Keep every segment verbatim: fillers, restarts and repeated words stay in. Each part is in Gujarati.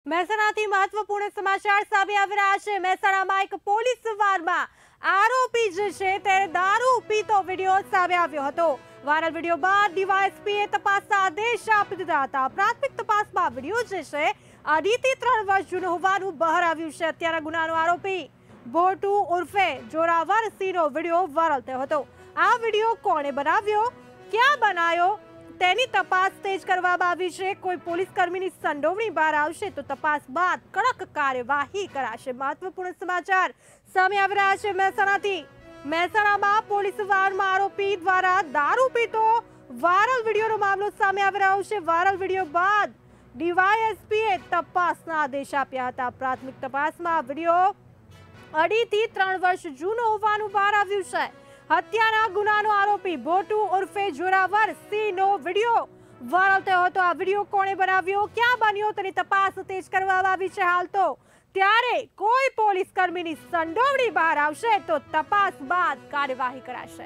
મહેસાણાથી મહત્વપૂર્ણ સમાચાર સામે આવી રહ્યા છે। મહેસાણામાં એક પોલીસ વારમાં આરોપી જે છે તે દારૂ પીતો વિડીયો સામે આવ્યો હતો। વાયરલ વિડીયો બાદ ડીવાયએસપીએ તપાસના આદેશ આપી દીધા હતા। પ્રાથમિક તપાસમાં વિડીયો જે છે અઢીથી ત્રણ વર્ષ જૂનો હોવાનું બહાર આવ્યું છે। અત્યારે ગુનાનો આરોપી ભોટુ ઉર્ફે જોરાવર સિંહનો વિડીયો વાયરલ થયો હતો। આ વિડીયો કોણે બનાવ્યો, ક્યાં બનાવ્યો તેની તપાસ તેજ કરવામાં આવી છે। કોઈ પોલીસ કર્મીની સંડોવણી બહાર આવશે તો તપાસ બાદ કડક કાર્યવાહી કરાશે। મહત્વપૂર્ણ સમાચાર સામે આવી રહ્યા છે મહેસાણાથી। મહેસાણામાં પોલીસ વાનમાં આરોપી દ્વારા દારૂ પીતો વાયરલ વિડીયોનો મામલો સામે આવી રહ્યો છે। વાયરલ વિડીયો બાદ ડીવાયએસપીએ તપાસના આદેશ આપ્યા હતા। પ્રાથમિક તપાસમાં વિડીયો અઢીથી ત્રણ વર્ષ જૂનો હોવાનું બહાર આવ્યું છે। હત્યાના ગુનાનો આરોપી ભોટુ ઉર્ફે જોરાવર સિંહનો વિડીયો વાયરલ થયો હતો। આ વિડીયો કોણે બનાવ્યો, ક્યાં બન્યો તેની તપાસ તેજ કરવામાં આવી છે હાલ તો। ત્યારે કોઈ પોલીસ કર્મીની સંડોવણી બહાર આવશે તો તપાસ બાદ કાર્યવાહી કરાશે।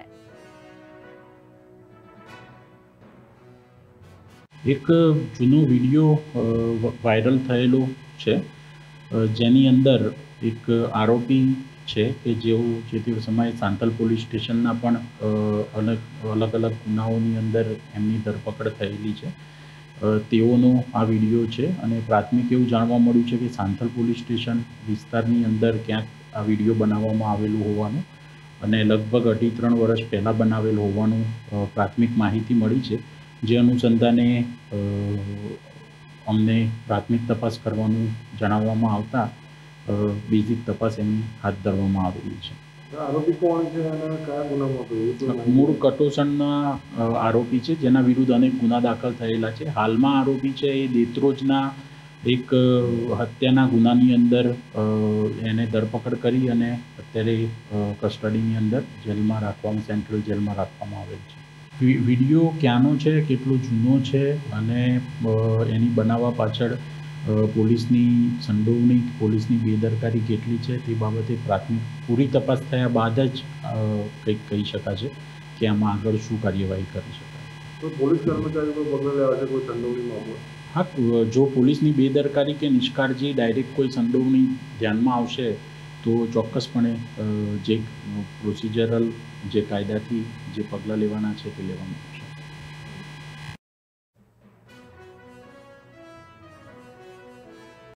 એક જૂનો વિડીયો વાયરલ થયેલો છે, જેની અંદર એક આરોપી છે કે જેઓ જે તે સમયે સાંતલ પોલીસ સ્ટેશનના પણ અલગ અલગ અલગ ગુનાઓની અંદર એમની ધરપકડ થયેલી છે। તેઓનો આ વિડીયો છે અને પ્રાથમિક એવું જાણવા મળ્યું છે કે સાંતલ પોલીસ સ્ટેશન વિસ્તારની અંદર ક્યાંક આ વિડીયો બનાવવામાં આવેલું હોવાનું અને લગભગ અઢી ત્રણ વર્ષ પહેલાં બનાવેલ હોવાનું પ્રાથમિક માહિતી મળી છે। જે અનુસંધાને અમને પ્રાથમિક તપાસ કરવાનું જણાવવામાં આવતા બેઝિક તપાસ એની હાથ ધરવામાં આવેલી છે। આરોપી કોણ છે અને કયા ગુનામાં? મૂળ કટોસણના આરોપી છે, જેના વિરુદ્ધ અનેક ગુના દાખલ થયેલા છે। હાલમાં આરોપી છે એ દેત્રોજના એક હત્યાના ગુનાની અંદર એને ધરપકડ કરી અને અત્યારે કસ્ટડીની અંદર જેલમાં રાખવામાં સેન્ટ્રલ જેલમાં રાખવામાં આવેલ છે। વિડીયો ક્યાંનો છે, કેટલો જૂનો છે અને એની બનાવવા પાછળ પોલીસની સંડોવણી, પોલીસની બેદરકારી કેટલી છે તે બાબતે પ્રાથમિક પૂરી તપાસ થયા બાદ જ કંઈક કહી શકાશે કે આમાં આગળ શું કાર્યવાહી કરી શકાય। તો પોલીસ કર્મચારી કોઈ પગલાં લેવા છે કોઈ સંડોવણી મામલો? હા, જો પોલીસની બેદરકારી કે નિષ્કાળજી ડાયરેક્ટ કોઈ સંડોવણી ધ્યાનમાં આવશે તો ચોક્કસપણે જે પ્રોસિજરલ જે કાયદાથી જે પગલાં લેવાના છે તે લેવામાં આવશે।